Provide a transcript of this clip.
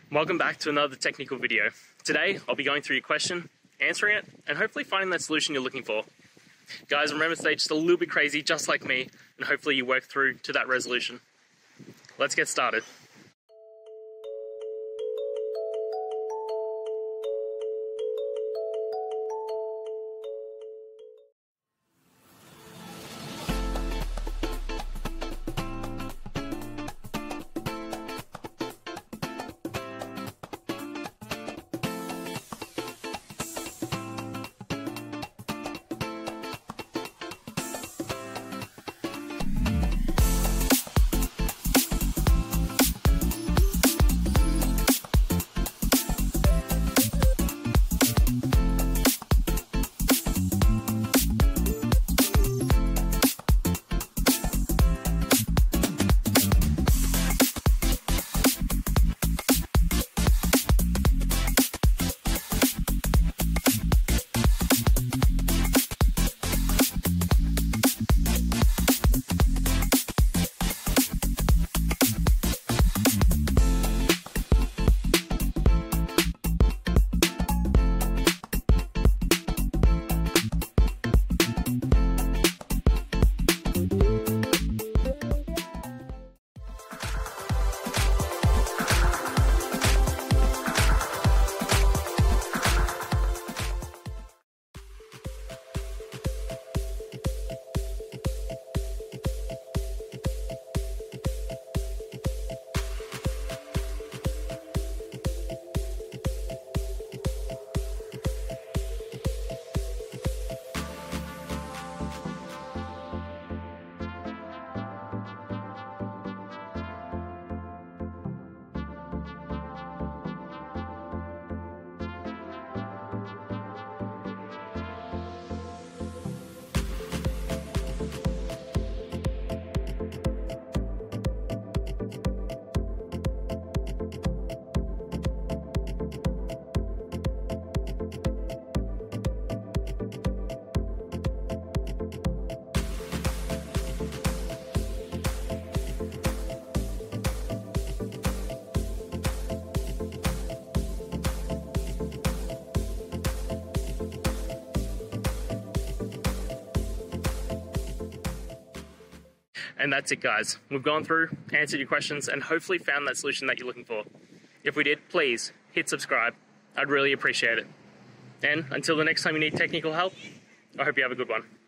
Welcome back to another technical video. Today, I'll be going through your question, answering it, and hopefully finding that solution you're looking for. Guys, remember to stay just a little bit crazy, just like me, and hopefully you work through to that resolution. Let's get started. And that's it, guys. We've gone through, answered your questions, and hopefully found that solution that you're looking for. If we did, please hit subscribe. I'd really appreciate it. And until the next time you need technical help, I hope you have a good one.